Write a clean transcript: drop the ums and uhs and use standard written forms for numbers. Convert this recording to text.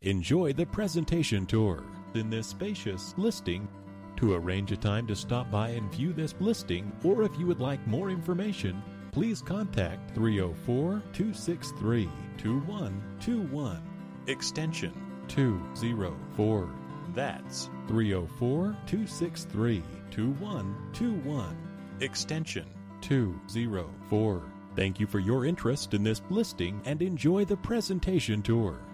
Enjoy the presentation tour in this spacious listing. To arrange a time to stop by and view this listing, or if you would like more information, please contact 304-263-2121, extension 204. That's 304-263-2121, extension 204. Thank you for your interest in this listing and enjoy the presentation tour.